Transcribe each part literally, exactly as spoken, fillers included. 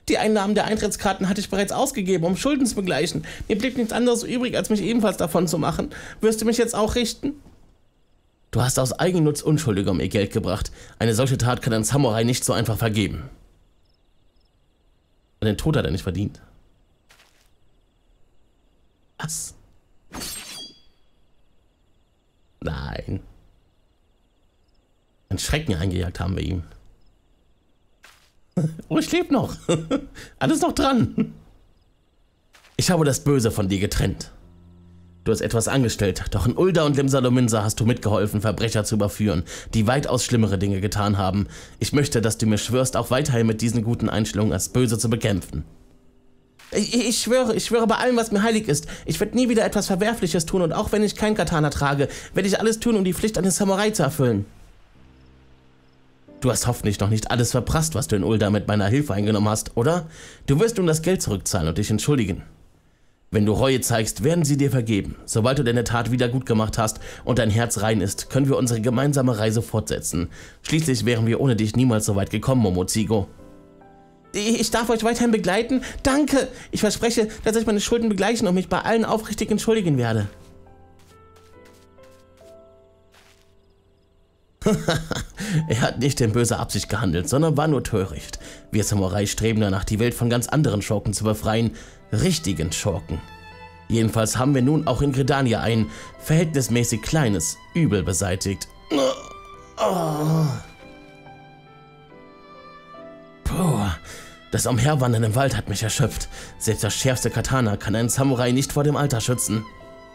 Die Einnahmen der Eintrittskarten hatte ich bereits ausgegeben, um Schulden zu begleichen. Mir blieb nichts anderes übrig, als mich ebenfalls davon zu machen. Wirst du mich jetzt auch richten? Du hast aus Eigennutz Unschuldige um ihr Geld gebracht. Eine solche Tat kann ein Samurai nicht so einfach vergeben. Den Tod hat er nicht verdient. Was? Nein. Ein Schrecken eingejagt haben wir ihm. Oh, ich lebe noch. Alles noch dran. Ich habe das Böse von dir getrennt. Du hast etwas angestellt, doch in Ulda und Limsa-Lominsa hast du mitgeholfen, Verbrecher zu überführen, die weitaus schlimmere Dinge getan haben. Ich möchte, dass du mir schwörst, auch weiterhin mit diesen guten Einstellungen als Böse zu bekämpfen. Ich, ich schwöre, ich schwöre bei allem, was mir heilig ist. Ich werde nie wieder etwas Verwerfliches tun und auch wenn ich kein Katana trage, werde ich alles tun, um die Pflicht eines Samurai zu erfüllen. Du hast hoffentlich noch nicht alles verprasst, was du in Ulda mit meiner Hilfe eingenommen hast, oder? Du wirst nun das Geld zurückzahlen und dich entschuldigen. Wenn du Reue zeigst, werden sie dir vergeben. Sobald du deine Tat wieder gut gemacht hast und dein Herz rein ist, können wir unsere gemeinsame Reise fortsetzen. Schließlich wären wir ohne dich niemals so weit gekommen, Momozigo. Ich darf euch weiterhin begleiten? Danke! Ich verspreche, dass ich meine Schulden begleichen und mich bei allen aufrichtig entschuldigen werde. Er hat nicht in böser Absicht gehandelt, sondern war nur töricht. Wir Samurai streben danach, die Welt von ganz anderen Schurken zu befreien. Richtigen Schurken. Jedenfalls haben wir nun auch in Gridania ein verhältnismäßig kleines Übel beseitigt. Oh. Puh, das Umherwandern im Wald hat mich erschöpft. Selbst das schärfste Katana kann einen Samurai nicht vor dem Alter schützen.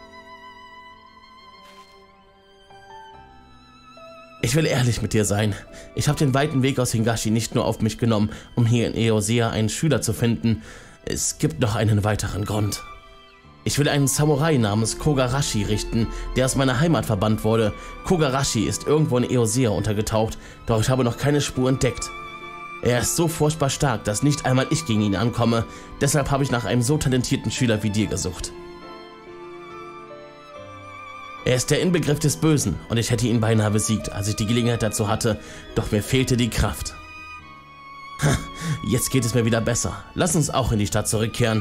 Ich will ehrlich mit dir sein. Ich habe den weiten Weg aus Hingashi nicht nur auf mich genommen, um hier in Eorzea einen Schüler zu finden. Es gibt noch einen weiteren Grund. Ich will einen Samurai namens Kogarashi richten, der aus meiner Heimat verbannt wurde. Kogarashi ist irgendwo in Eorzea untergetaucht, doch ich habe noch keine Spur entdeckt. Er ist so furchtbar stark, dass nicht einmal ich gegen ihn ankomme. Deshalb habe ich nach einem so talentierten Schüler wie dir gesucht. Er ist der Inbegriff des Bösen und ich hätte ihn beinahe besiegt, als ich die Gelegenheit dazu hatte, doch mir fehlte die Kraft. Ha, jetzt geht es mir wieder besser. Lass uns auch in die Stadt zurückkehren.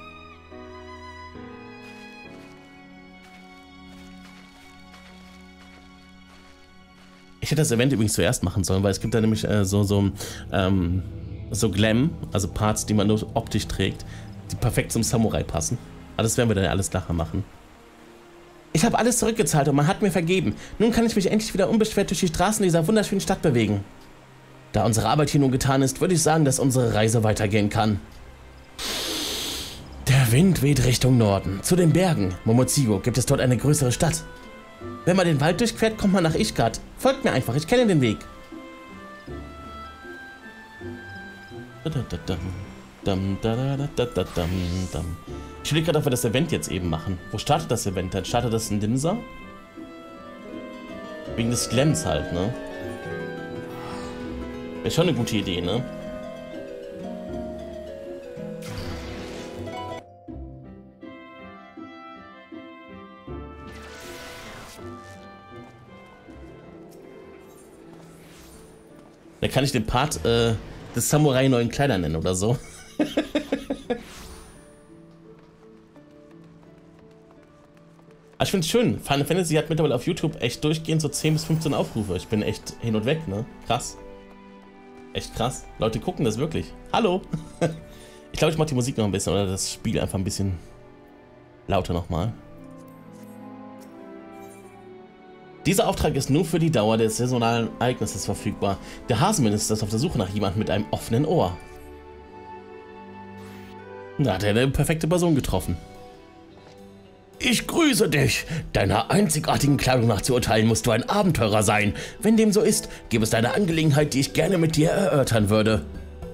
Ich hätte das Event übrigens zuerst machen sollen, weil es gibt da nämlich äh, so, so, ähm, so Glam, also Parts, die man nur optisch trägt, die perfekt zum Samurai passen. Aber das werden wir dann ja alles nachher machen. Ich habe alles zurückgezahlt und man hat mir vergeben. Nun kann ich mich endlich wieder unbeschwert durch die Straßen dieser wunderschönen Stadt bewegen. Da unsere Arbeit hier nun getan ist, würde ich sagen, dass unsere Reise weitergehen kann. Der Wind weht Richtung Norden, zu den Bergen. Momozigo, gibt es dort eine größere Stadt? Wenn man den Wald durchquert, kommt man nach Ishgard. Folgt mir einfach, ich kenne den Weg. Ich überlege gerade, ob wir das Event jetzt eben machen. Wo startet das Event? Dann startet das in Limsa? Wegen des Glams halt, ne? Wäre schon eine gute Idee, ne? Da kann ich den Part äh, des Samurai neuen Kleider nennen oder so. Ich finde es schön. Final Fantasy hat mittlerweile auf YouTube echt durchgehend so zehn bis fünfzehn Aufrufe. Ich bin echt hin und weg, ne? Krass. Echt krass. Leute gucken das wirklich. Hallo. Ich glaube, ich mache die Musik noch ein bisschen oder das Spiel einfach ein bisschen lauter nochmal. Dieser Auftrag ist nur für die Dauer des saisonalen Ereignisses verfügbar. Der Hasenminister ist auf der Suche nach jemandem mit einem offenen Ohr. Da hat er eine perfekte Person getroffen. Ich grüße dich. Deiner einzigartigen Kleidung nach zu urteilen, musst du ein Abenteurer sein. Wenn dem so ist, gibt es eine Angelegenheit, die ich gerne mit dir erörtern würde.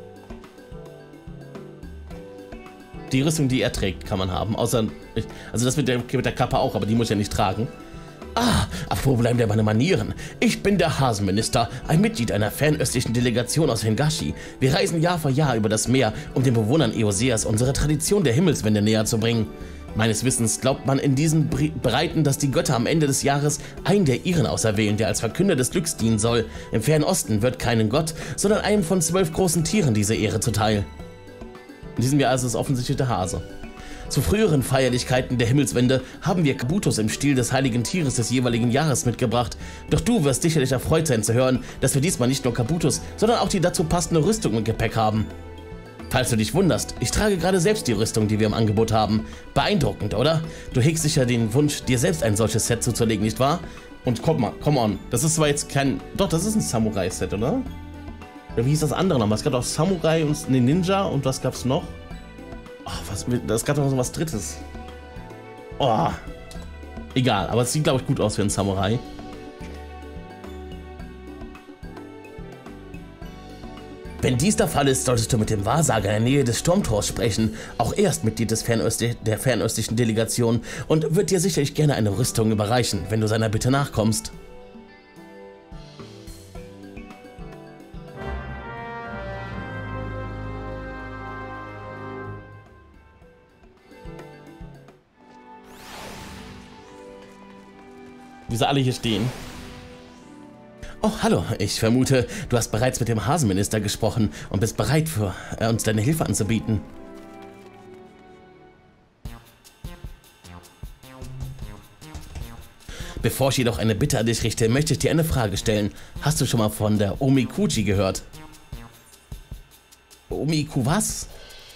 Die Rüstung, die er trägt, kann man haben. Außer, also das mit der, mit der Kappe auch, aber die muss ich ja nicht tragen. Ah, apropos bleiben der meine Manieren. Ich bin der Hasenminister, ein Mitglied einer fernöstlichen Delegation aus Hingashi. Wir reisen Jahr für Jahr über das Meer, um den Bewohnern Eorzeas unsere Tradition der Himmelswende näher zu bringen. Meines Wissens glaubt man in diesen Breiten, dass die Götter am Ende des Jahres einen der ihren auserwählen, der als Verkünder des Glücks dienen soll. Im fernen Osten wird keinem Gott, sondern einem von zwölf großen Tieren diese Ehre zuteil. In diesem Jahr ist es offensichtlich der Hase. Zu früheren Feierlichkeiten der Himmelswende haben wir Kabutos im Stil des heiligen Tieres des jeweiligen Jahres mitgebracht. Doch du wirst sicherlich erfreut sein zu hören, dass wir diesmal nicht nur Kabutos, sondern auch die dazu passende Rüstung im Gepäck haben. Falls du dich wunderst, ich trage gerade selbst die Rüstung, die wir im Angebot haben. Beeindruckend, oder? Du hegst sicher den Wunsch, dir selbst ein solches Set zuzulegen, nicht wahr? Und komm mal, come on. Das ist zwar jetzt kein... Doch, das ist ein Samurai-Set, oder? Oder wie hieß das andere nochmal? Es gab auch Samurai und eine Ninja und was gab's noch? Oh, was, das gab doch noch so was Drittes. Oh. Egal, aber es sieht, glaube ich, gut aus wie ein Samurai. Wenn dies der Fall ist, solltest du mit dem Wahrsager in der Nähe des Sturmtors sprechen. Auch er ist Mitglied des Fernöstli der fernöstlichen Delegation und wird dir sicherlich gerne eine Rüstung überreichen, wenn du seiner Bitte nachkommst. Wie sie alle hier stehen. Oh, hallo. Ich vermute, du hast bereits mit dem Hasenminister gesprochen und bist bereit, für äh, uns deine Hilfe anzubieten. Bevor ich jedoch eine Bitte an dich richte, möchte ich dir eine Frage stellen. Hast du schon mal von der Omikuji gehört? Omiku was?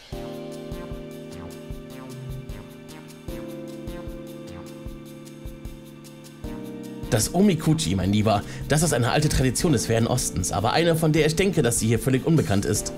Das Omikuji, mein Lieber, das ist eine alte Tradition des Fernen Ostens, aber eine, von der ich denke, dass sie hier völlig unbekannt ist.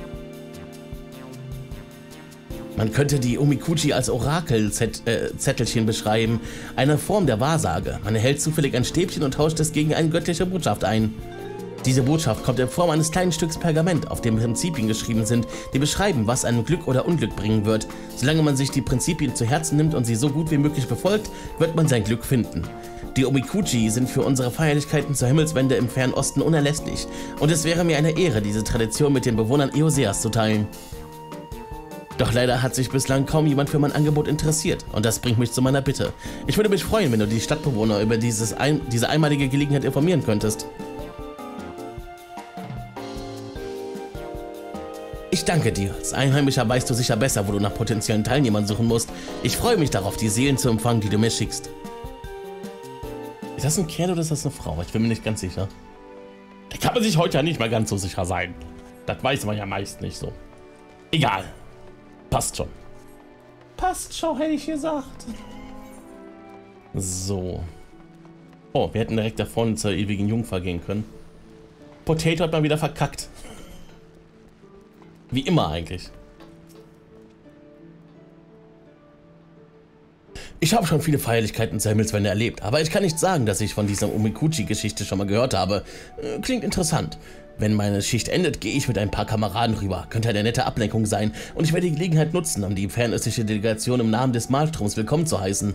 Man könnte die Omikuji als Orakelzettelchen beschreiben, eine Form der Wahrsage. Man erhält zufällig ein Stäbchen und tauscht es gegen eine göttliche Botschaft ein. Diese Botschaft kommt in Form eines kleinen Stücks Pergament, auf dem Prinzipien geschrieben sind, die beschreiben, was einem Glück oder Unglück bringen wird. Solange man sich die Prinzipien zu Herzen nimmt und sie so gut wie möglich befolgt, wird man sein Glück finden. Die Omikuji sind für unsere Feierlichkeiten zur Himmelswende im Fernen Osten unerlässlich und es wäre mir eine Ehre, diese Tradition mit den Bewohnern Eoseas zu teilen. Doch leider hat sich bislang kaum jemand für mein Angebot interessiert und das bringt mich zu meiner Bitte. Ich würde mich freuen, wenn du die Stadtbewohner über dieses ein, diese einmalige Gelegenheit informieren könntest. Ich danke dir. Als Einheimischer weißt du sicher besser, wo du nach potenziellen Teilnehmern suchen musst. Ich freue mich darauf, die Seelen zu empfangen, die du mir schickst. Ist das ein Kerl oder ist das eine Frau? Ich bin mir nicht ganz sicher. Da kann man sich heute ja nicht mal ganz so sicher sein. Das weiß man ja meist nicht so. Egal. Passt schon. Passt schon, hätte ich gesagt. So. Oh, wir hätten direkt da vorne zur ewigen Jungfer gehen können. Potato hat mal wieder verkackt. Wie immer eigentlich. Ich habe schon viele Feierlichkeiten zur Himmelswende erlebt, aber ich kann nicht sagen, dass ich von dieser Omikuji-Geschichte schon mal gehört habe. Klingt interessant. Wenn meine Schicht endet, gehe ich mit ein paar Kameraden rüber. Könnte eine nette Ablenkung sein und ich werde die Gelegenheit nutzen, um die fernöstliche Delegation im Namen des Malstroms willkommen zu heißen.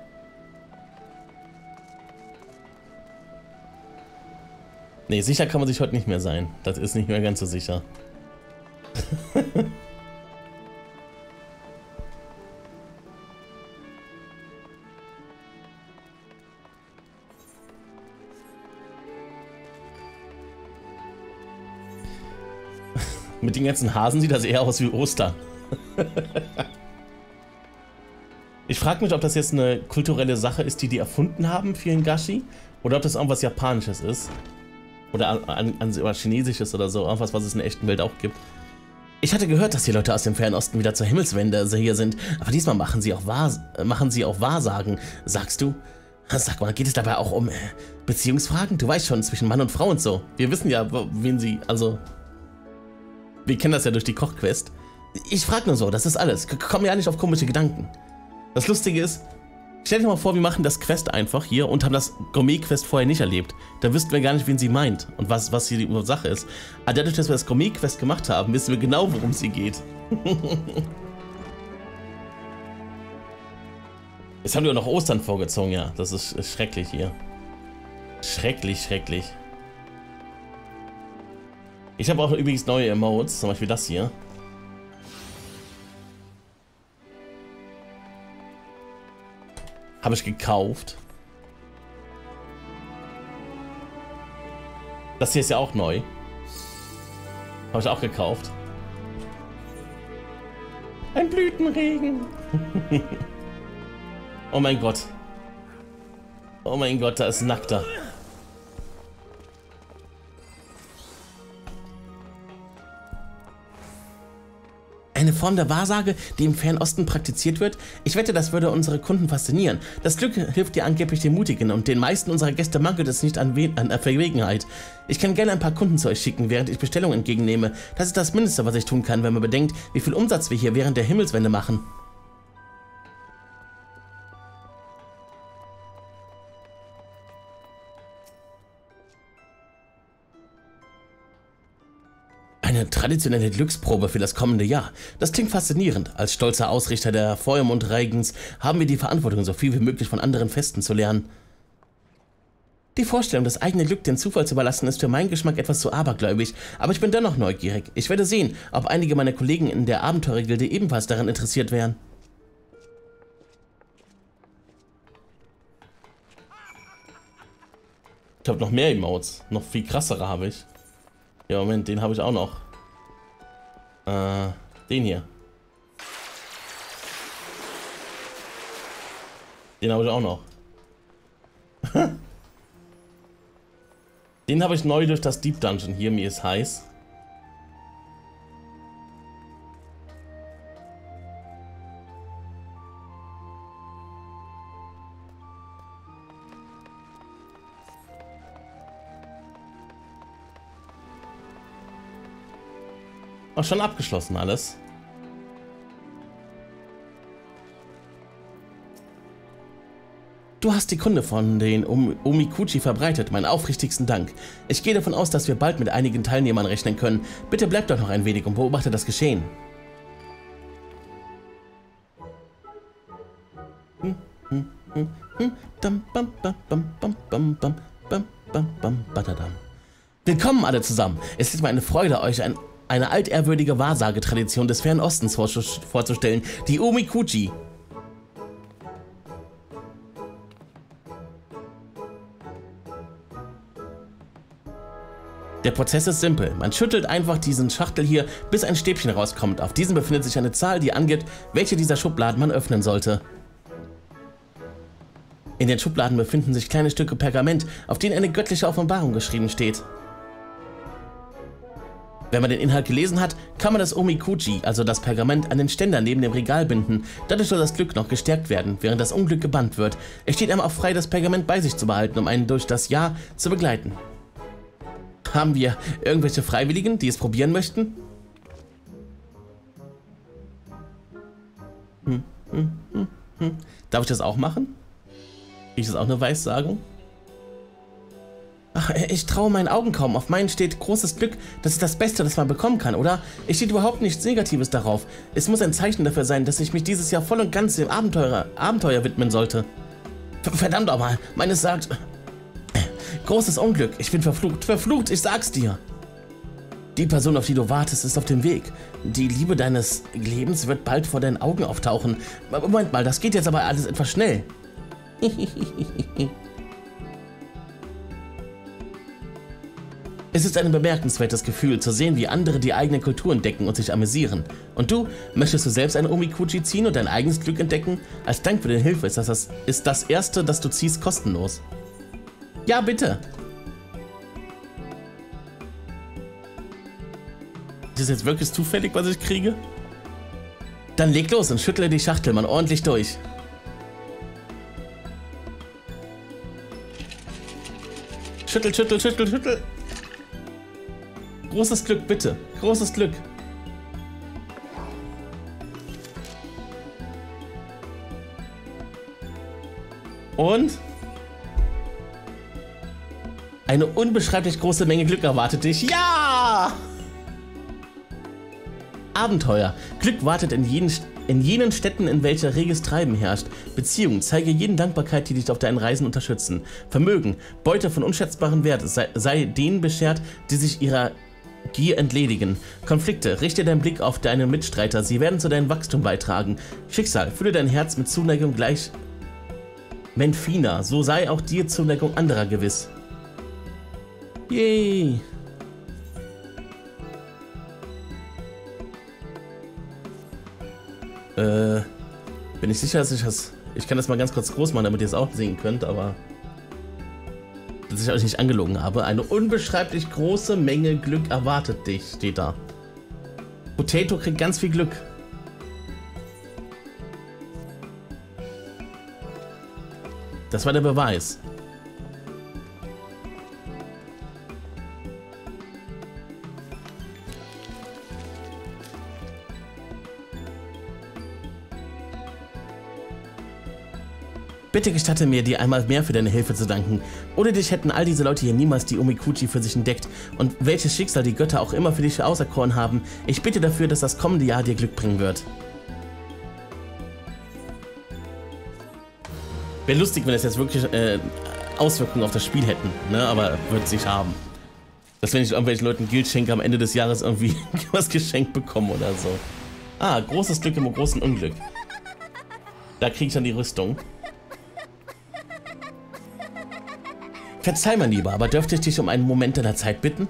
Nee, sicher kann man sich heute nicht mehr sein. Das ist nicht mehr ganz so sicher. Mit den ganzen Hasen sieht das eher aus wie Ostern. Ich frage mich, ob das jetzt eine kulturelle Sache ist, die die erfunden haben für Hingashi, oder ob das irgendwas Japanisches ist. Oder, an, an, oder Chinesisches oder so, irgendwas, was es in der echten Welt auch gibt. Ich hatte gehört, dass die Leute aus dem Fernen Osten wieder zur Himmelswende hier sind, aber diesmal machen sie auch, Wahr, machen sie auch Wahrsagen, sagst du? Sag mal, geht es dabei auch um äh, Beziehungsfragen? Du weißt schon, zwischen Mann und Frau und so. Wir wissen ja, wen sie, also... Wir kennen das ja durch die Kochquest. Ich frag nur so, das ist alles. Komm ja nicht auf komische Gedanken. Das Lustige ist, stell dir mal vor, wir machen das Quest einfach hier und haben das Gourmet-Quest vorher nicht erlebt. Da wüssten wir gar nicht, wen sie meint und was, was hier die Sache ist. Aber dadurch, dass wir das Gourmet-Quest gemacht haben, wissen wir genau, worum sie geht. Jetzt haben wir auch noch Ostern vorgezogen, ja. Das ist, ist schrecklich hier. Schrecklich, schrecklich. Ich habe auch übrigens neue Emotes, zum Beispiel das hier. Habe ich gekauft. Das hier ist ja auch neu. Habe ich auch gekauft. Ein Blütenregen. Oh mein Gott. Oh mein Gott, da ist ein Nackter. Eine Form der Wahrsage, die im Fernosten praktiziert wird? Ich wette, das würde unsere Kunden faszinieren. Das Glück hilft dir angeblich den Mutigen und den meisten unserer Gäste mangelt es nicht an, We an Verwegenheit. Ich kann gerne ein paar Kunden zu euch schicken, während ich Bestellungen entgegennehme. Das ist das Mindeste, was ich tun kann, wenn man bedenkt, wie viel Umsatz wir hier während der Himmelswende machen. Eine traditionelle Glücksprobe für das kommende Jahr. Das klingt faszinierend. Als stolzer Ausrichter der Feuermondreigens haben wir die Verantwortung, so viel wie möglich von anderen Festen zu lernen. Die Vorstellung, das eigene Glück dem Zufall zu überlassen, ist für meinen Geschmack etwas zu abergläubig, aber ich bin dennoch neugierig. Ich werde sehen, ob einige meiner Kollegen in der Abenteurergilde ebenfalls daran interessiert wären. Ich habe noch mehr Emotes. Noch viel krassere habe ich. Ja, Moment, den habe ich auch noch. Äh, den hier. Den habe ich auch noch. Den habe ich neu durch das Deep Dungeon. Hier, mir ist heiß. Auch schon abgeschlossen alles. Du hast die Kunde von den Omikuji verbreitet. Meinen aufrichtigsten Dank. Ich gehe davon aus, dass wir bald mit einigen Teilnehmern rechnen können. Bitte bleib doch noch ein wenig und beobachte das Geschehen. Willkommen alle zusammen. Es ist mir eine Freude, euch ein eine altehrwürdige Wahrsagetradition des Fernen Ostens vorzustellen, die Omikuji. Der Prozess ist simpel. Man schüttelt einfach diesen Schachtel hier, bis ein Stäbchen rauskommt. Auf diesem befindet sich eine Zahl, die angibt, welche dieser Schubladen man öffnen sollte. In den Schubladen befinden sich kleine Stücke Pergament, auf denen eine göttliche Offenbarung geschrieben steht. Wenn man den Inhalt gelesen hat, kann man das Omikuji, also das Pergament, an den Ständer neben dem Regal binden. Dadurch soll das Glück noch gestärkt werden, während das Unglück gebannt wird. Es steht einem auch frei, das Pergament bei sich zu behalten, um einen durch das Jahr zu begleiten. Haben wir irgendwelche Freiwilligen, die es probieren möchten? Hm, hm, hm, hm. Darf ich das auch machen? Ist das auch eine Weissagung? Ach, ich traue meinen Augen kaum. Auf meinen steht großes Glück. Das ist das Beste, das man bekommen kann, oder? Es steht überhaupt nichts Negatives darauf. Es muss ein Zeichen dafür sein, dass ich mich dieses Jahr voll und ganz dem Abenteuer, Abenteuer widmen sollte. Verdammt auch mal. Meines sagt... Großes Unglück. Ich bin verflucht. Verflucht, ich sag's dir. Die Person, auf die du wartest, ist auf dem Weg. Die Liebe deines Lebens wird bald vor deinen Augen auftauchen. Moment mal, das geht jetzt aber alles etwas schnell. Es ist ein bemerkenswertes Gefühl, zu sehen, wie andere die eigene Kultur entdecken und sich amüsieren. Und du, möchtest du selbst ein Omikuji ziehen und dein eigenes Glück entdecken? Als Dank für deine Hilfe ist das, das, ist das erste, das du ziehst, kostenlos. Ja, bitte. Ist das jetzt wirklich zufällig, was ich kriege? Dann leg los und schüttle die Schachtel mal ordentlich durch. Schüttel, schüttel, schüttel, schüttel. Großes Glück, bitte. Großes Glück. Und? Eine unbeschreiblich große Menge Glück erwartet dich. Ja! Abenteuer. Glück wartet in jenen, in jenen Städten, in welcher reges Treiben herrscht. Beziehung. Zeige jeden Dankbarkeit, die dich auf deinen Reisen unterstützen. Vermögen. Beute von unschätzbarem Wert. Sei, sei denen beschert, die sich ihrer Gier entledigen. Konflikte. Richte deinen Blick auf deine Mitstreiter. Sie werden zu deinem Wachstum beitragen. Schicksal. Fülle dein Herz mit Zuneigung gleich Menfina. So sei auch dir Zuneigung anderer gewiss. Yay! Äh, bin ich sicher, dass ich das... Ich kann das mal ganz kurz groß machen, damit ihr es auch sehen könnt, aber... Dass ich euch nicht angelogen habe. Eine unbeschreiblich große Menge Glück erwartet dich, steht da. Potato kriegt ganz viel Glück. Das war der Beweis. Bitte gestatte mir, dir einmal mehr für deine Hilfe zu danken. Ohne dich hätten all diese Leute hier niemals die Omikuji für sich entdeckt. Und welches Schicksal die Götter auch immer für dich auserkoren haben, ich bitte dafür, dass das kommende Jahr dir Glück bringen wird. Wäre lustig, wenn es jetzt wirklich äh, Auswirkungen auf das Spiel hätten, ne? Aber wird es nicht haben. Dass wenn ich irgendwelchen Leuten Geld schenke, am Ende des Jahres irgendwie was geschenkt bekommen oder so. Ah, großes Glück im großen Unglück. Da kriege ich dann die Rüstung. Verzeih, mein Lieber, aber dürfte ich dich um einen Moment deiner Zeit bitten?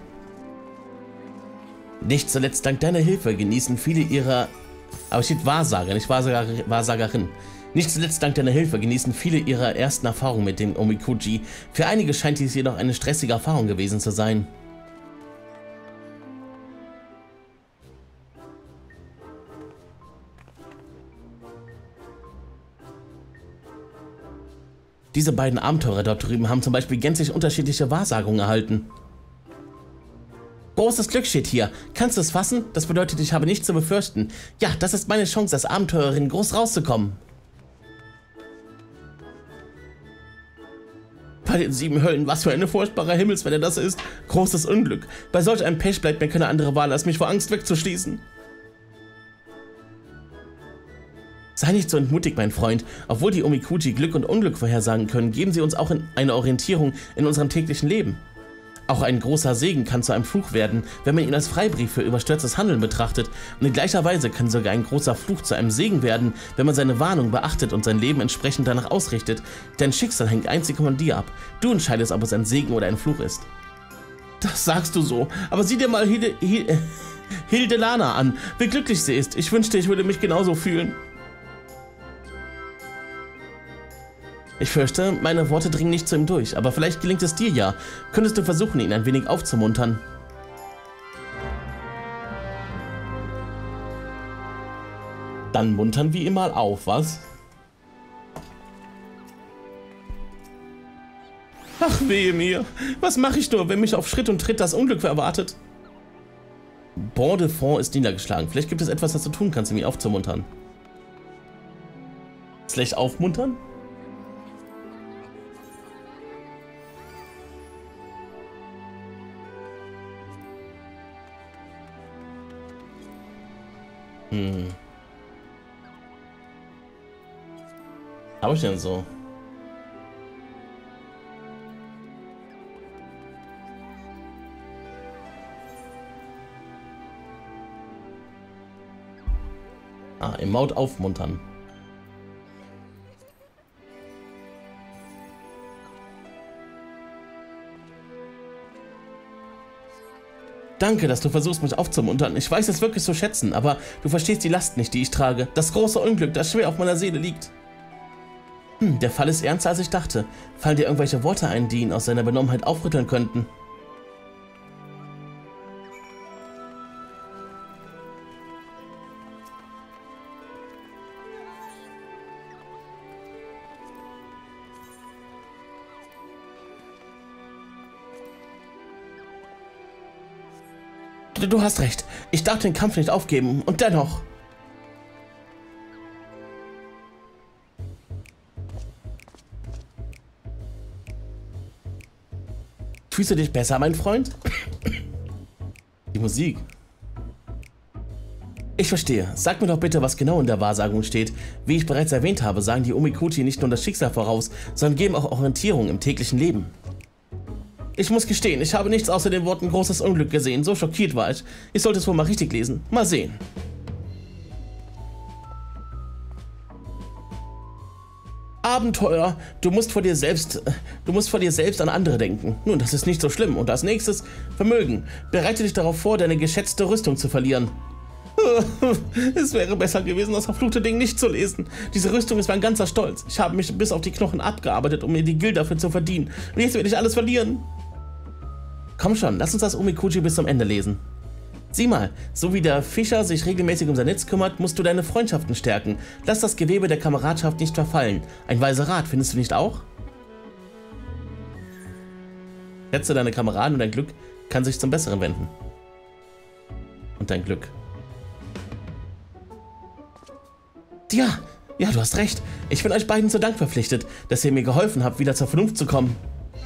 Nicht zuletzt dank deiner Hilfe genießen viele ihrer... Aber es steht Wahrsager, nicht Wahrsager, Wahrsagerin. Nicht zuletzt dank deiner Hilfe genießen viele ihrer ersten Erfahrungen mit dem Omikuji. Für einige scheint dies jedoch eine stressige Erfahrung gewesen zu sein. Diese beiden Abenteurer dort drüben haben zum Beispiel gänzlich unterschiedliche Wahrsagungen erhalten. Großes Glück steht hier. Kannst du es fassen? Das bedeutet, ich habe nichts zu befürchten. Ja, das ist meine Chance, als Abenteurerin groß rauszukommen. Bei den sieben Höllen, was für eine furchtbare Himmelswelle das ist. Großes Unglück. Bei solch einem Pech bleibt mir keine andere Wahl, als mich vor Angst wegzuschließen. Sei nicht so entmutigt, mein Freund. Obwohl die Omikuji Glück und Unglück vorhersagen können, geben sie uns auch in eine Orientierung in unserem täglichen Leben. Auch ein großer Segen kann zu einem Fluch werden, wenn man ihn als Freibrief für überstürztes Handeln betrachtet. Und in gleicher Weise kann sogar ein großer Fluch zu einem Segen werden, wenn man seine Warnung beachtet und sein Leben entsprechend danach ausrichtet. Dein Schicksal hängt einzig von dir ab. Du entscheidest, ob es ein Segen oder ein Fluch ist. Das sagst du so, aber sieh dir mal Hilde, Hilde, Hildelana an, wie glücklich sie ist. Ich wünschte, ich würde mich genauso fühlen. Ich fürchte, meine Worte dringen nicht zu ihm durch, aber vielleicht gelingt es dir ja. Könntest du versuchen, ihn ein wenig aufzumuntern? Dann muntern wir ihn mal auf, was? Ach, wehe mir. Was mache ich nur, wenn mich auf Schritt und Tritt das Unglück erwartet? Bon de Fond ist niedergeschlagen. Vielleicht gibt es etwas, was du tun kannst, um ihn aufzumuntern. Vielleicht aufmuntern? Hm. Habe ich denn so? Ah, im Maut aufmuntern. Danke, dass du versuchst, mich aufzumuntern. Ich weiß es wirklich zu schätzen, aber du verstehst die Last nicht, die ich trage. Das große Unglück, das schwer auf meiner Seele liegt. Hm, der Fall ist ernster, als ich dachte. Fallen dir irgendwelche Worte ein, die ihn aus seiner Benommenheit aufrütteln könnten? Du hast recht. Ich darf den Kampf nicht aufgeben. Und dennoch... Fühlst du dich besser, mein Freund? Die Musik. Ich verstehe. Sag mir doch bitte, was genau in der Wahrsagung steht. Wie ich bereits erwähnt habe, sagen die Omikuji nicht nur das Schicksal voraus, sondern geben auch Orientierung im täglichen Leben. Ich muss gestehen, ich habe nichts außer den Worten großes Unglück gesehen. So schockiert war ich. Ich sollte es wohl mal richtig lesen. Mal sehen. Abenteuer. Du musst vor dir selbst, du musst vor dir selbst an andere denken. Nun, das ist nicht so schlimm. Und als nächstes Vermögen. Bereite dich darauf vor, deine geschätzte Rüstung zu verlieren. Es wäre besser gewesen, das verfluchte Ding nicht zu lesen. Diese Rüstung ist mein ganzer Stolz. Ich habe mich bis auf die Knochen abgearbeitet, um mir die Gil dafür zu verdienen. Und jetzt werde ich alles verlieren. Komm schon, lass uns das Omikuji bis zum Ende lesen. Sieh mal, so wie der Fischer sich regelmäßig um sein Netz kümmert, musst du deine Freundschaften stärken. Lass das Gewebe der Kameradschaft nicht verfallen. Ein weiser Rat, findest du nicht auch? Schätze deine Kameraden und dein Glück kann sich zum Besseren wenden. Und dein Glück. Ja, ja, du hast recht. Ich bin euch beiden zu Dank verpflichtet, dass ihr mir geholfen habt, wieder zur Vernunft zu kommen.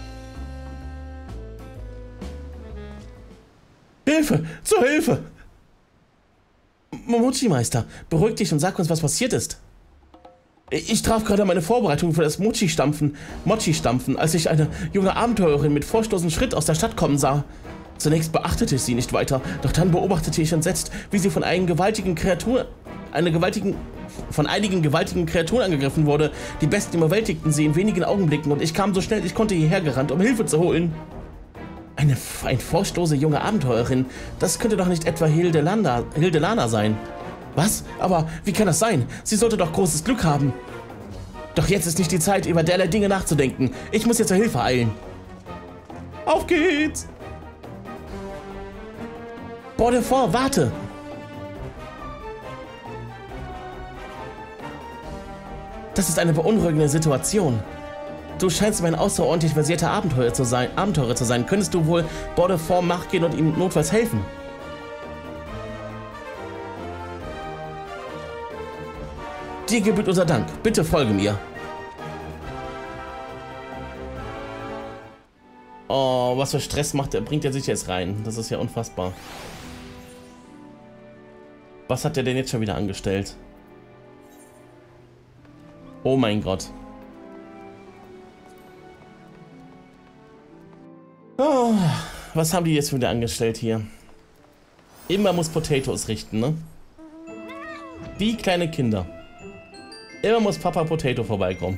Hilfe! Zur Hilfe! Momochi-Meister, beruhig dich und sag uns, was passiert ist. Ich traf gerade meine Vorbereitung für das Mochi-Stampfen, Mochi-Stampfen, als ich eine junge Abenteurerin mit vorstoßendem Schritt aus der Stadt kommen sah. Zunächst beachtete ich sie nicht weiter, doch dann beobachtete ich entsetzt, wie sie von einem gewaltigen Kreatur, eine gewaltigen, von einigen gewaltigen Kreaturen angegriffen wurde. Die Besten überwältigten sie in wenigen Augenblicken und ich kam so schnell ich konnte hierher gerannt, um Hilfe zu holen. Eine, ein vorstoße junge Abenteurerin, das könnte doch nicht etwa Hildelana, Hildelana sein. Was? Aber wie kann das sein? Sie sollte doch großes Glück haben. Doch jetzt ist nicht die Zeit, über derlei Dinge nachzudenken. Ich muss ihr zur Hilfe eilen. Auf geht's! Bordefort, warte! Das ist eine beunruhigende Situation. Du scheinst mir ein außerordentlich versierter Abenteurer zu sein. Abenteurer zu sein. Könntest du wohl Bordefort nachgehen und ihm notfalls helfen? Dir gebührt unser Dank. Bitte folge mir. Oh, was für Stress macht er, bringt er sich jetzt rein? Das ist ja unfassbar. Was hat er denn jetzt schon wieder angestellt? Oh mein Gott. Oh, was haben die jetzt wieder angestellt hier? Immer muss Potatoes richten, ne? Wie kleine Kinder. Immer muss Papa Potato vorbeikommen.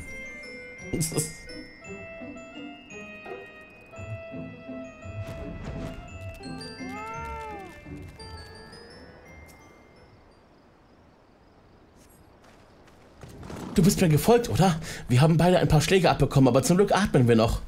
Du bist mir gefolgt, oder? Wir haben beide ein paar Schläge abbekommen, aber zum Glück atmen wir noch.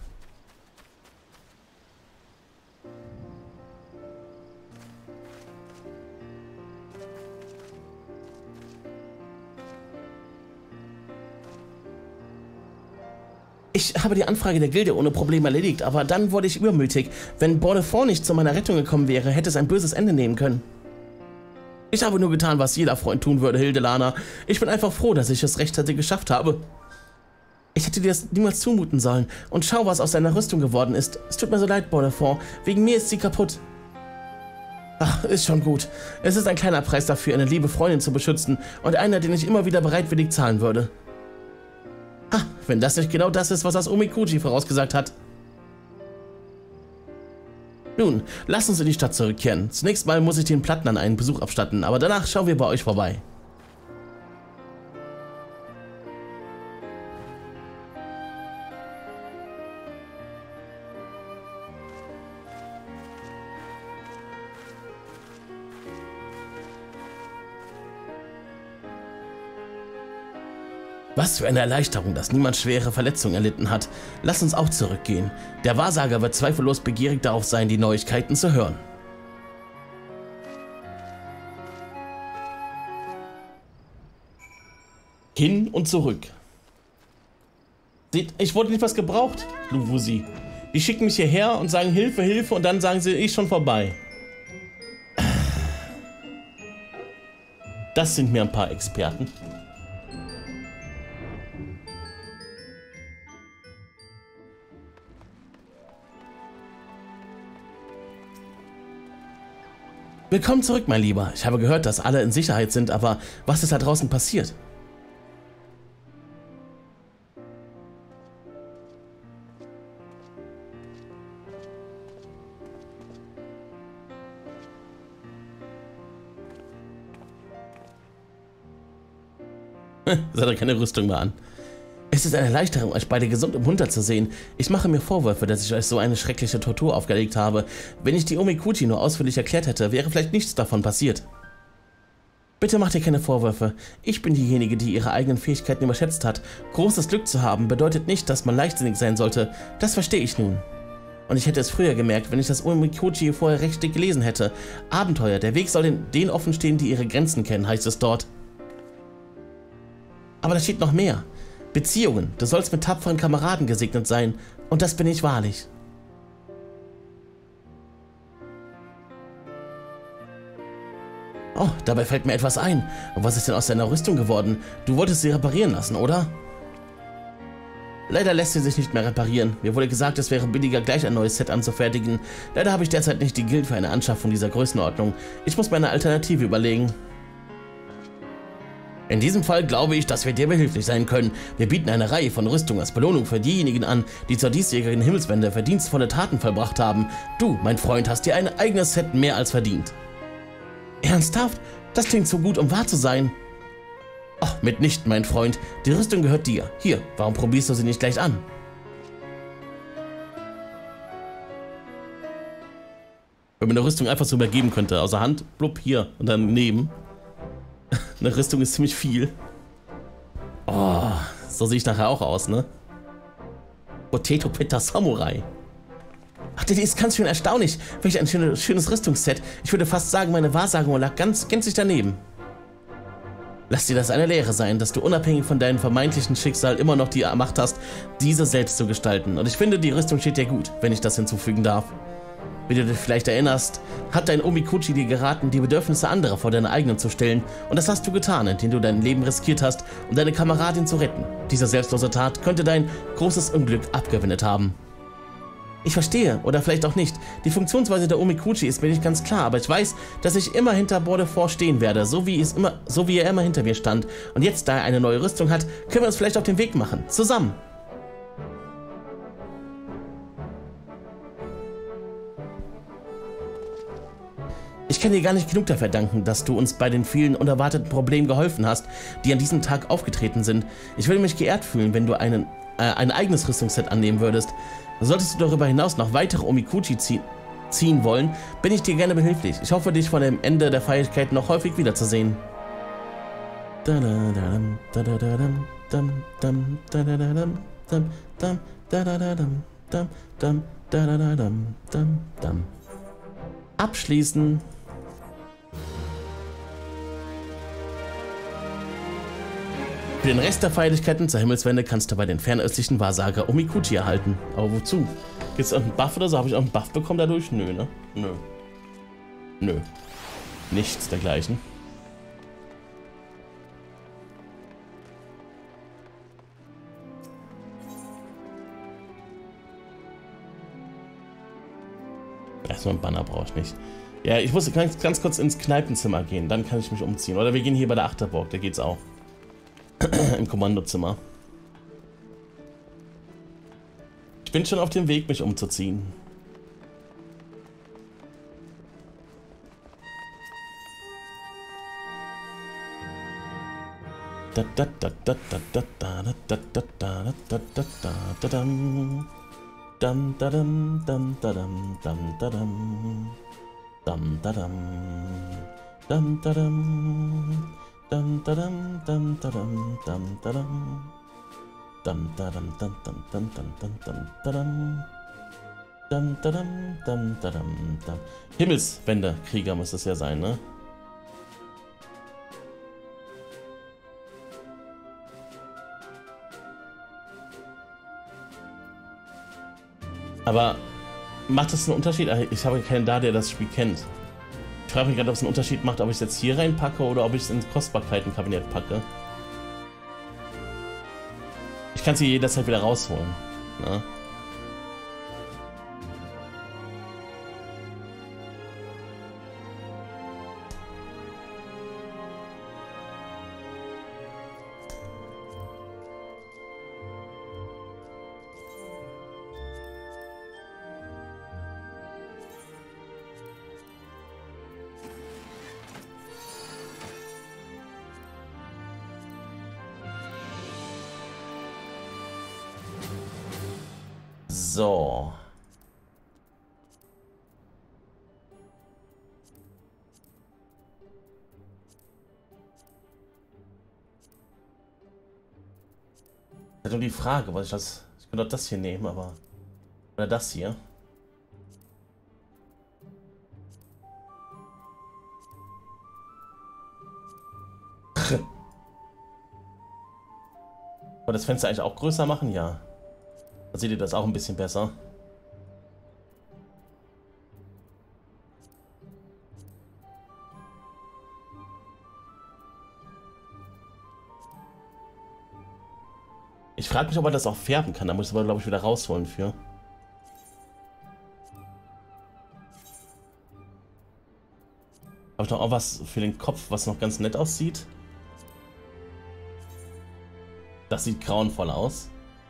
Ich habe die Anfrage der Gilde ohne Probleme erledigt, aber dann wurde ich übermütig. Wenn Bordefort nicht zu meiner Rettung gekommen wäre, hätte es ein böses Ende nehmen können. Ich habe nur getan, was jeder Freund tun würde, Hildelana. Ich bin einfach froh, dass ich es rechtzeitig geschafft habe. Ich hätte dir das niemals zumuten sollen. Und schau, was aus deiner Rüstung geworden ist. Es tut mir so leid, Bordefort. Wegen mir ist sie kaputt. Ach, ist schon gut. Es ist ein kleiner Preis dafür, eine liebe Freundin zu beschützen und einer, den ich immer wieder bereitwillig zahlen würde. Ha, wenn das nicht genau das ist, was das Omikuji vorausgesagt hat. Nun, lass uns in die Stadt zurückkehren. Zunächst mal muss ich den Plattnern einen Besuch abstatten, aber danach schauen wir bei euch vorbei. Was für eine Erleichterung, dass niemand schwere Verletzungen erlitten hat. Lass uns auch zurückgehen. Der Wahrsager wird zweifellos begierig darauf sein, die Neuigkeiten zu hören. Hin und zurück. Seht, ich wurde nicht was gebraucht, Luwusi. Die schicken mich hierher und sagen Hilfe, Hilfe und dann sagen sie, ich schon vorbei. Das sind mir ein paar Experten. Willkommen zurück, mein Lieber. Ich habe gehört, dass alle in Sicherheit sind, aber was ist da draußen passiert? Seid ihr keine Rüstung mehr an. Es ist eine Erleichterung, euch beide gesund und munter zu sehen. Ich mache mir Vorwürfe, dass ich euch so eine schreckliche Tortur aufgelegt habe. Wenn ich die Omikuji nur ausführlich erklärt hätte, wäre vielleicht nichts davon passiert. Bitte mach dir keine Vorwürfe. Ich bin diejenige, die ihre eigenen Fähigkeiten überschätzt hat. Großes Glück zu haben bedeutet nicht, dass man leichtsinnig sein sollte. Das verstehe ich nun. Und ich hätte es früher gemerkt, wenn ich das Omikuchi vorher richtig gelesen hätte. Abenteuer, der Weg soll den, denen offen stehen, die ihre Grenzen kennen, heißt es dort. Aber da steht noch mehr. Beziehungen, du sollst mit tapferen Kameraden gesegnet sein. Und das bin ich wahrlich. Oh, dabei fällt mir etwas ein. Und was ist denn aus deiner Rüstung geworden? Du wolltest sie reparieren lassen, oder? Leider lässt sie sich nicht mehr reparieren. Mir wurde gesagt, es wäre billiger, gleich ein neues Set anzufertigen. Leider habe ich derzeit nicht die Geld für eine Anschaffung dieser Größenordnung. Ich muss mir eine Alternative überlegen. In diesem Fall glaube ich, dass wir dir behilflich sein können. Wir bieten eine Reihe von Rüstungen als Belohnung für diejenigen an, die zur diesjährigen Himmelswende verdienstvolle Taten vollbracht haben. Du, mein Freund, hast dir ein eigenes Set mehr als verdient. Ernsthaft? Das klingt so gut, um wahr zu sein. Oh, mitnichten, mein Freund. Die Rüstung gehört dir. Hier, warum probierst du sie nicht gleich an? Wenn man eine Rüstung einfach so übergeben könnte, außer Hand, blub, hier und dann neben. Eine Rüstung ist ziemlich viel. Oh, so sehe ich nachher auch aus, ne? Potato Pitta Samurai. Ach, die ist ganz schön erstaunlich. Welch ein schönes, schönes Rüstungsset. Ich würde fast sagen, meine Wahrsagung lag ganz gänzlich daneben. Lass dir das eine Lehre sein, dass du unabhängig von deinem vermeintlichen Schicksal immer noch die Macht hast, diese selbst zu gestalten. Und ich finde, die Rüstung steht dir gut, wenn ich das hinzufügen darf. Wie du dich vielleicht erinnerst, hat dein Omikuchi dir geraten, die Bedürfnisse anderer vor deine eigenen zu stellen. Und das hast du getan, indem du dein Leben riskiert hast, um deine Kameradin zu retten. Diese selbstlose Tat könnte dein großes Unglück abgewendet haben. Ich verstehe, oder vielleicht auch nicht. Die Funktionsweise der Omikuchi ist mir nicht ganz klar, aber ich weiß, dass ich immer hinter Bordefort stehen werde, so wie, es immer, so wie er immer hinter mir stand. Und jetzt, da er eine neue Rüstung hat, können wir uns vielleicht auf den Weg machen. Zusammen. Ich kann dir gar nicht genug dafür danken, dass du uns bei den vielen unerwarteten Problemen geholfen hast, die an diesem Tag aufgetreten sind. Ich würde mich geehrt fühlen, wenn du einen, äh, ein eigenes Rüstungsset annehmen würdest. Solltest du darüber hinaus noch weitere Omikuchi ziehen, ziehen wollen, bin ich dir gerne behilflich. Ich hoffe, dich vor dem Ende der Feierlichkeit noch häufig wiederzusehen. Abschließen. Für den Rest der Feierlichkeiten zur Himmelswende kannst du bei den fernöstlichen Wahrsager Omikuchi erhalten. Aber wozu? Gibt es irgendeinen Buff oder so? Habe ich auch einen Buff bekommen dadurch? Nö, ne? Nö. Nö. Nichts dergleichen. Erstmal ein Banner brauche ich nicht. Ja, ich muss ganz, ganz kurz ins Kneipenzimmer gehen. Dann kann ich mich umziehen. Oder wir gehen hier bei der Achterburg. Da geht's auch. Im Kommandozimmer. Ich bin schon auf dem Weg, mich umzuziehen. Da da da da da da da da da da da da da dam dam dam dam dam dam dam dam dam dam dam Dum dum dum dum dum dum dum dum dum dum dum dum dum dum dum dum dum. Himmelswende Krieger muss es ja sein, ne? Aber macht das einen Unterschied? Ich habe keinen da, der das Spiel kennt. Ich frage mich gerade, ob es einen Unterschied macht, ob ich es jetzt hier reinpacke oder ob ich es ins Kostbarkeitenkabinett packe. Ich kann sie jederzeit wieder rausholen. Ne? So. nur die Frage, was ich das... Ich könnte auch das hier nehmen, aber... Oder das hier. Aber das Fenster eigentlich auch größer machen? Ja. Dann seht ihr das auch ein bisschen besser. Ich frage mich, ob man das auch färben kann. Da muss ich aber, glaube ich, wieder rausholen für. Habe ich noch auch was für den Kopf, was noch ganz nett aussieht? Das sieht grauenvoll aus.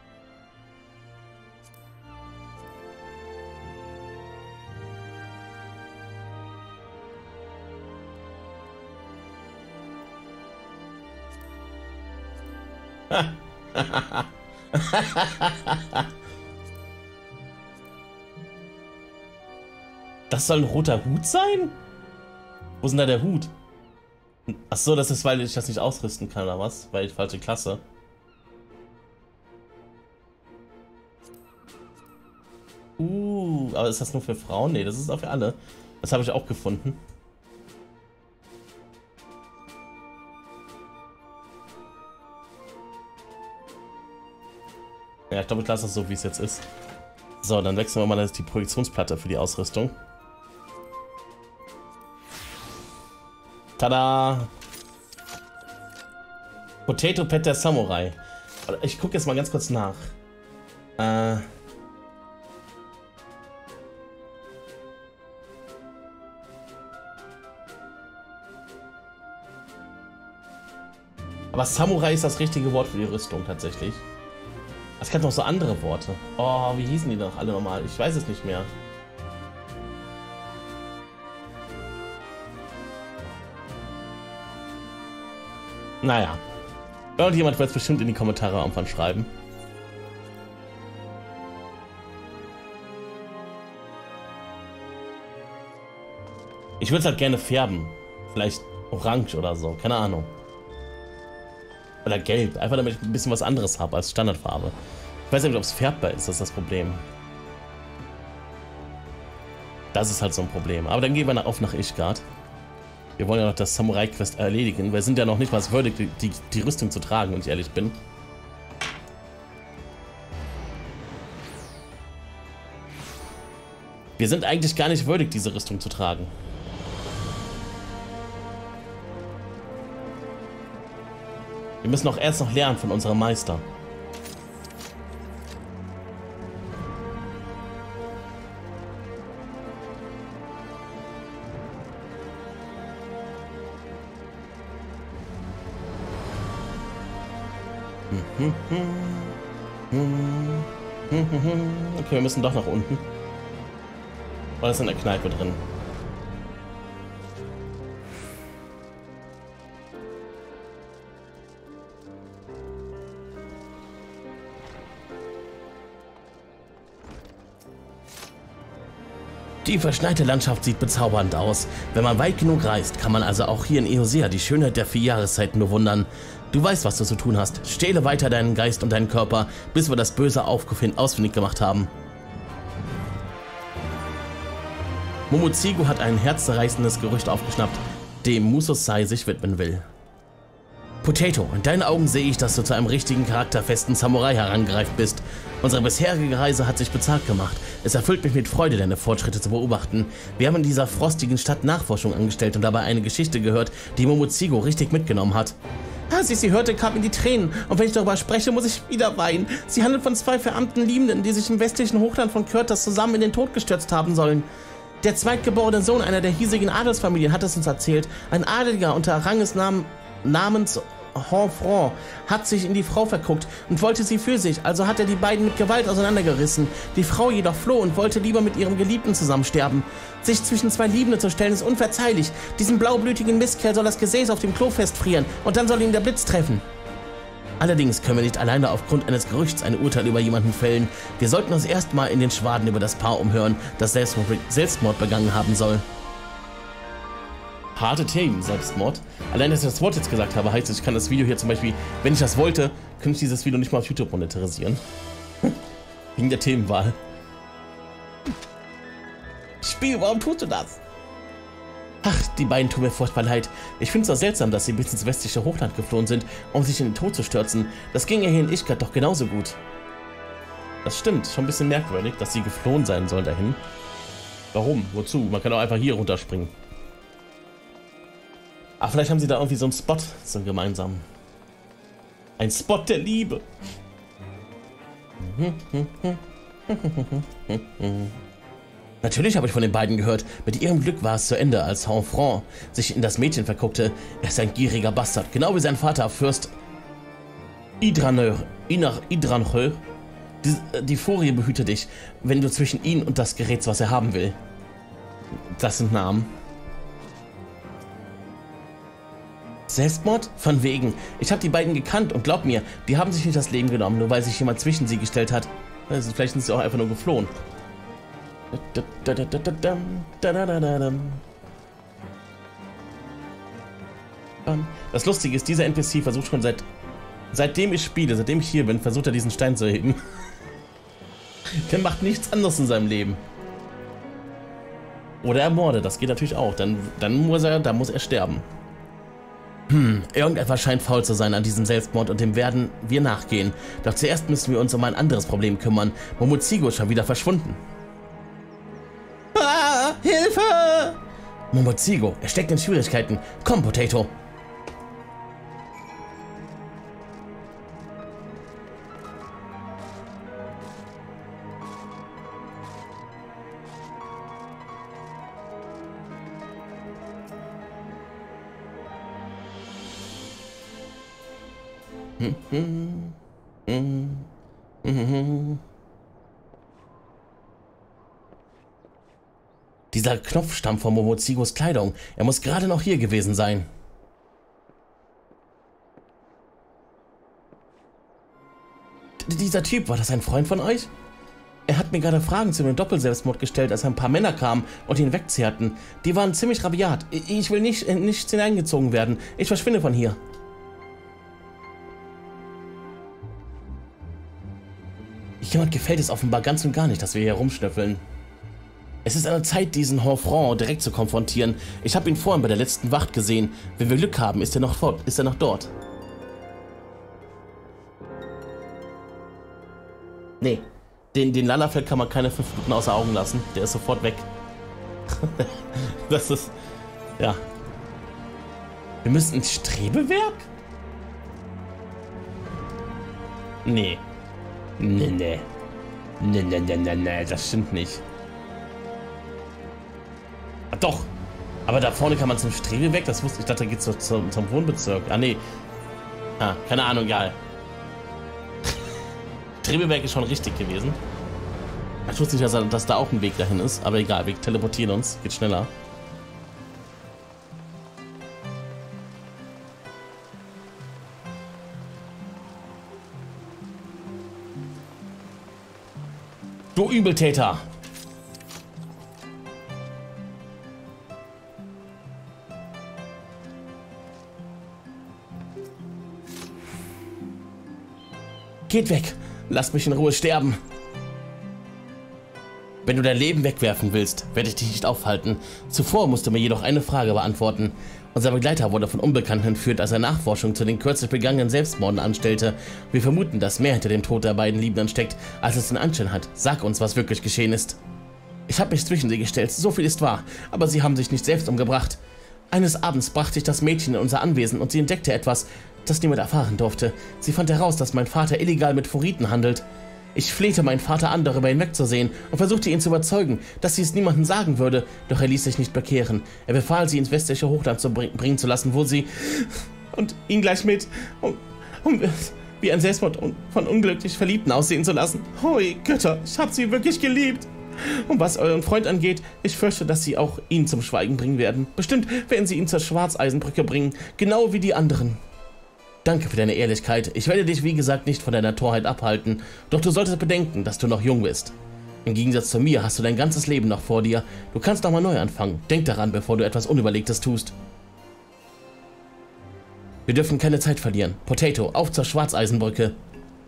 Das soll ein roter Hut sein? Wo ist denn da der Hut? Ach so, das ist, weil ich das nicht ausrüsten kann, oder was? Weil ich falsche Klasse. Uh, aber ist das nur für Frauen? Nee, das ist auch für alle. Das habe ich auch gefunden. Ja, ich glaube, ich lasse das so, wie es jetzt ist. So, dann wechseln wir mal die Projektionsplatte für die Ausrüstung. Tada! Potato Pet der Samurai. Ich gucke jetzt mal ganz kurz nach. Äh... Aber Samurai ist das richtige Wort für die Rüstung tatsächlich. Es gab noch so andere Worte. Oh, wie hießen die doch alle nochmal? Ich weiß es nicht mehr. Naja. Irgendjemand wird es bestimmt in die Kommentare irgendwann schreiben. Ich würde es halt gerne färben. Vielleicht orange oder so. Keine Ahnung. Oder gelb. Einfach damit ich ein bisschen was anderes habe als Standardfarbe. Ich weiß nicht, ob es färbbar ist. Das ist das Problem. Das ist halt so ein Problem. Aber dann gehen wir auf nach Ishgard. Wir wollen ja noch das Samurai-Quest erledigen. Wir sind ja noch nicht mal würdig, die, die, die Rüstung zu tragen, wenn ich ehrlich bin. Wir sind eigentlich gar nicht würdig, diese Rüstung zu tragen. Wir müssen auch erst noch lernen von unserem Meister. Okay, wir müssen doch nach unten. Oder ist in der Kneipe drin? Die verschneite Landschaft sieht bezaubernd aus. Wenn man weit genug reist, kann man also auch hier in Eorzea die Schönheit der vier Jahreszeiten bewundern. Du weißt, was du zu tun hast. Stähle weiter deinen Geist und deinen Körper, bis wir das Böse ausfindig gemacht haben. Momozigo hat ein herzzerreißendes Gerücht aufgeschnappt, dem Mususai sich widmen will. Potato, in deinen Augen sehe ich, dass du zu einem richtigen charakterfesten Samurai herangereift bist. Unsere bisherige Reise hat sich bezahlt gemacht. Es erfüllt mich mit Freude, deine Fortschritte zu beobachten. Wir haben in dieser frostigen Stadt Nachforschung angestellt und dabei eine Geschichte gehört, die Momozigo richtig mitgenommen hat. Als ich sie hörte, kamen mir die Tränen. Und wenn ich darüber spreche, muss ich wieder weinen. Sie handelt von zwei verarmten Liebenden, die sich im westlichen Hochland von Kürtas zusammen in den Tod gestürzt haben sollen. Der zweitgeborene Sohn einer der hiesigen Adelsfamilien hat es uns erzählt. Ein Adeliger unter Rangesnamen namens Honfront hat sich in die Frau verguckt und wollte sie für sich, also hat er die beiden mit Gewalt auseinandergerissen. Die Frau jedoch floh und wollte lieber mit ihrem Geliebten zusammen sterben. Sich zwischen zwei Liebende zu stellen ist unverzeihlich. Diesem blaublütigen Mistkerl soll das Gesäß auf dem Klo festfrieren und dann soll ihn der Blitz treffen. Allerdings können wir nicht alleine aufgrund eines Gerüchts ein Urteil über jemanden fällen. Wir sollten uns erstmal in den Schwaden über das Paar umhören, das Selbstmord, Selbstmord begangen haben soll. harte Themen, Selbstmord. Allein, dass ich das Wort jetzt gesagt habe, heißt es, ich kann das Video hier zum Beispiel, wenn ich das wollte, könnte ich dieses Video nicht mal auf YouTube monetarisieren. Wegen der Themenwahl. Spiel, warum tust du das? Ach, die beiden tun mir furchtbar leid. Ich finde es auch seltsam, dass sie bis ins westliche Hochland geflohen sind, um sich in den Tod zu stürzen. Das ging ja hier in Ishgard doch genauso gut. Das stimmt, schon ein bisschen merkwürdig, dass sie geflohen sein sollen dahin. Warum? Wozu? Man kann auch einfach hier runterspringen. Ach, vielleicht haben sie da irgendwie so einen Spot, so einen gemeinsamen. Ein Spot der Liebe. Natürlich habe ich von den beiden gehört. Mit ihrem Glück war es zu Ende, als Haufran sich in das Mädchen verguckte. Er ist ein gieriger Bastard, genau wie sein Vater, Fürst Idraneur. Idraneur. Die, die Furie behüte dich, wenn du zwischen ihn und das gerätst, was er haben will. Das sind Namen. Selbstmord? Von wegen. Ich habe die beiden gekannt und glaub mir, die haben sich nicht das Leben genommen, nur weil sich jemand zwischen sie gestellt hat. Also vielleicht sind sie auch einfach nur geflohen. Das Lustige ist, dieser N P C versucht schon seit seitdem ich spiele, seitdem ich hier bin, versucht er diesen Stein zu heben. Der macht nichts anderes in seinem Leben. Oder er mordet, das geht natürlich auch. Dann, dann muss er, dann muss er sterben. Hm, irgendetwas scheint faul zu sein an diesem Selbstmord und dem werden wir nachgehen. Doch zuerst müssen wir uns um ein anderes Problem kümmern. Momozigo ist schon wieder verschwunden. Ah, Hilfe! Momozigo, er steckt in Schwierigkeiten. Komm, Potato. Dieser Knopf stammt von Momozigos Kleidung. Er muss gerade noch hier gewesen sein. D- dieser Typ, war das ein Freund von euch? Er hat mir gerade Fragen zu dem Doppelselbstmord gestellt, als ein paar Männer kamen und ihn wegzehrten. Die waren ziemlich rabiat. Ich will nicht in nichts hineingezogen werden. Ich verschwinde von hier. Jemand gefällt es offenbar ganz und gar nicht, dass wir hier rumschnüffeln. Es ist an der Zeit, diesen Haufran direkt zu konfrontieren. Ich habe ihn vorhin bei der letzten Wacht gesehen. Wenn wir Glück haben, ist er noch fort, ist er noch dort. Nee, den, den Lalafell kann man keine fünf Minuten außer Augen lassen. Der ist sofort weg. Das ist... ja. Wir müssen ins Strebewerk? Nee. Nee, nee. Nee, nee, nee, nee, nee, das stimmt nicht. Ah, doch. Aber da vorne kann man zum Strebewerk, das wusste ich, dachte, da geht's so zum, zum Wohnbezirk. Ah, nee. Ah, keine Ahnung, egal. Strebewerk ist schon richtig gewesen. Ich wusste nicht, dass, dass da auch ein Weg dahin ist, aber egal, wir teleportieren uns, geht schneller. Du Übeltäter! Geht weg! Lasst mich in Ruhe sterben! Wenn du dein Leben wegwerfen willst, werde ich dich nicht aufhalten. Zuvor musst du mir jedoch eine Frage beantworten. Unser Begleiter wurde von Unbekannten entführt, als er Nachforschung zu den kürzlich begangenen Selbstmorden anstellte. Wir vermuten, dass mehr hinter dem Tod der beiden Liebenden steckt, als es den Anschein hat. Sag uns, was wirklich geschehen ist. Ich habe mich zwischen sie gestellt, so viel ist wahr, aber sie haben sich nicht selbst umgebracht. Eines Abends brachte ich das Mädchen in unser Anwesen und sie entdeckte etwas, das niemand erfahren durfte. Sie fand heraus, dass mein Vater illegal mit Furiten handelt. Ich flehte meinen Vater an, darüber hinwegzusehen und versuchte ihn zu überzeugen, dass sie es niemandem sagen würde, doch er ließ sich nicht bekehren. Er befahl, sie ins westliche Hochland zu bring bringen zu lassen, wo sie... und ihn gleich mit... um, um wie ein Selbstmord von unglücklich Verliebten aussehen zu lassen. Hui, Götter, ich habe sie wirklich geliebt. Und was euren Freund angeht, ich fürchte, dass sie auch ihn zum Schweigen bringen werden. Bestimmt werden sie ihn zur Schwarzeisenbrücke bringen, genau wie die anderen. Danke für deine Ehrlichkeit. Ich werde dich, wie gesagt, nicht von deiner Torheit abhalten. Doch du solltest bedenken, dass du noch jung bist. Im Gegensatz zu mir hast du dein ganzes Leben noch vor dir. Du kannst nochmal neu anfangen. Denk daran, bevor du etwas Unüberlegtes tust. Wir dürfen keine Zeit verlieren. Potato, auf zur Schwarzeisenbrücke.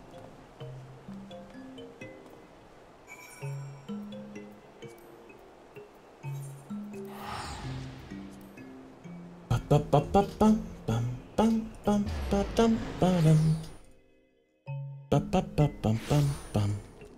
Bam, bam, bam, bam, bam, bam, bam, bam, bam. Bam, bam, bam, bam, bam, bam.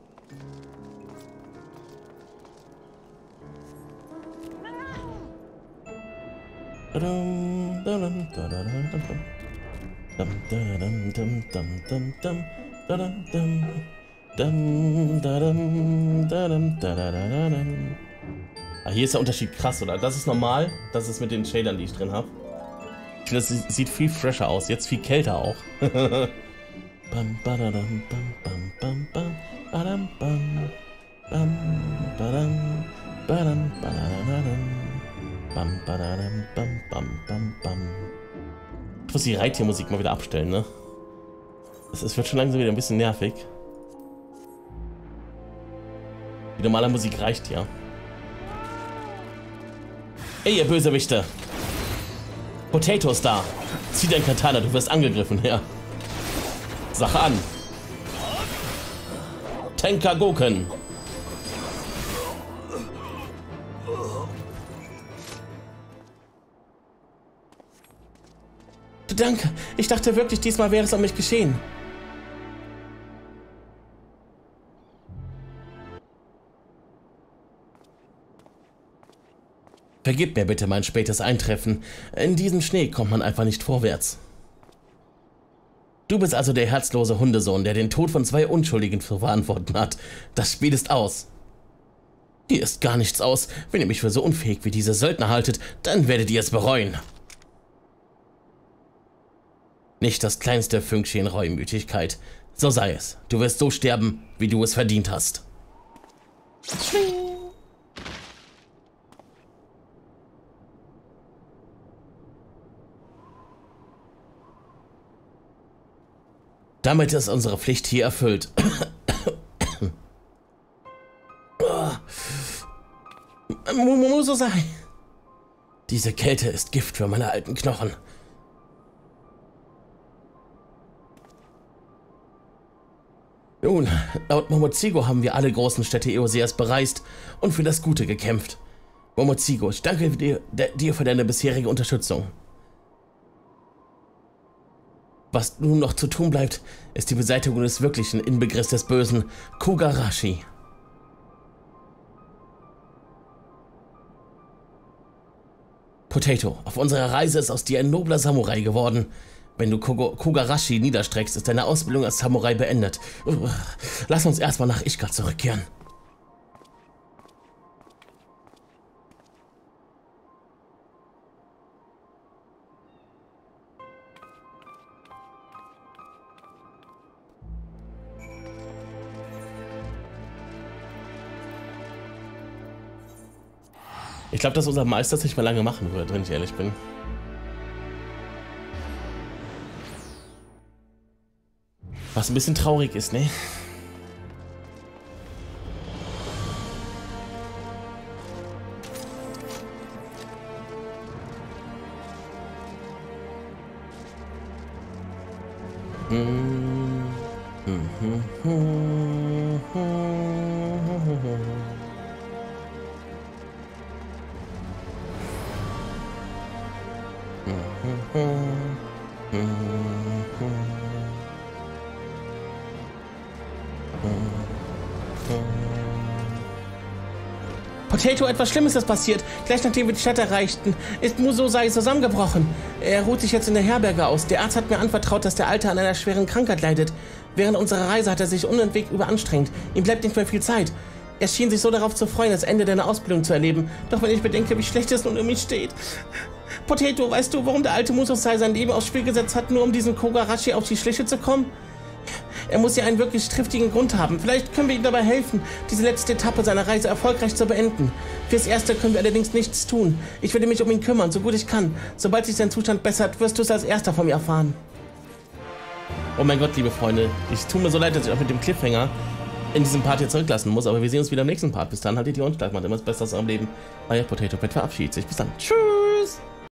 Ah, hier ist der Unterschied krass, oder? Das ist normal, das ist mit den Shadern, die ich drin habe. Ich finde, das sieht viel fresher aus, jetzt viel kälter auch. Bam, badadam, bam, bam, bam, bam, badam, bam, bam, badam, badam, badadam, bam, badadam, bam, bam, bam, bam. Ich muss die Reittiermusik mal wieder abstellen, ne? Es, es wird schon langsam wieder ein bisschen nervig. Die normale Musik reicht ja. Ey, ihr Bösewichte! Potato ist da. Zieh dein Katana, du wirst angegriffen, ja. Sache an. Tenkagoken. Danke. Ich dachte wirklich, diesmal wäre es um mich geschehen. Vergib mir bitte mein spätes Eintreffen. In diesem Schnee kommt man einfach nicht vorwärts. Du bist also der herzlose Hundesohn, der den Tod von zwei Unschuldigen zu verantworten hat. Das Spiel ist aus. Hier ist gar nichts aus. Wenn ihr mich für so unfähig wie diese Söldner haltet, dann werdet ihr es bereuen. Nicht das kleinste Fünkchen Reumütigkeit. So sei es. Du wirst so sterben, wie du es verdient hast. Schwing. Damit ist unsere Pflicht hier erfüllt. Muss so sein. Diese Kälte ist Gift für meine alten Knochen. Nun, laut Momozigo haben wir alle großen Städte Eoseas bereist und für das Gute gekämpft. Momozigo, ich danke dir, dir für deine bisherige Unterstützung. Was nun noch zu tun bleibt, ist die Beseitigung des wirklichen Inbegriffs des Bösen, Kugarashi. Potato, auf unserer Reise ist aus dir ein nobler Samurai geworden. Wenn du Kugarashi niederstreckst, ist deine Ausbildung als Samurai beendet. Lass uns erstmal nach Ishika zurückkehren. Ich glaube, dass unser Meister es nicht mehr lange machen wird, wenn ich ehrlich bin. Was ein bisschen traurig ist, ne? Hm. Hm, hm, hm, hm, hm. Potato, etwas Schlimmes ist passiert. Gleich nachdem wir die Stadt erreichten, ist Musosai zusammengebrochen. Er ruht sich jetzt in der Herberge aus. Der Arzt hat mir anvertraut, dass der Alte an einer schweren Krankheit leidet. Während unserer Reise hat er sich unentwegt überanstrengt. Ihm bleibt nicht mehr viel Zeit. Er schien sich so darauf zu freuen, das Ende deiner Ausbildung zu erleben. Doch wenn ich bedenke, wie schlecht es nun um mich steht. Potato, weißt du, warum der alte Musosai sein Leben aufs Spiel gesetzt hat, nur um diesem Kugarashi auf die Schliche zu kommen? Er muss ja einen wirklich triftigen Grund haben. Vielleicht können wir ihm dabei helfen, diese letzte Etappe seiner Reise erfolgreich zu beenden. Fürs Erste können wir allerdings nichts tun. Ich werde mich um ihn kümmern, so gut ich kann. Sobald sich sein Zustand bessert, wirst du es als Erster von mir erfahren. Oh mein Gott, liebe Freunde. Ich tue mir so leid, dass ich auch mit dem Cliffhanger in diesem Part hier zurücklassen muss. Aber wir sehen uns wieder im nächsten Part. Bis dann, haltet die Ohren steif, macht immer das Beste aus eurem Leben. Euer Potato Pet verabschiedet sich. Bis dann. Tschüss.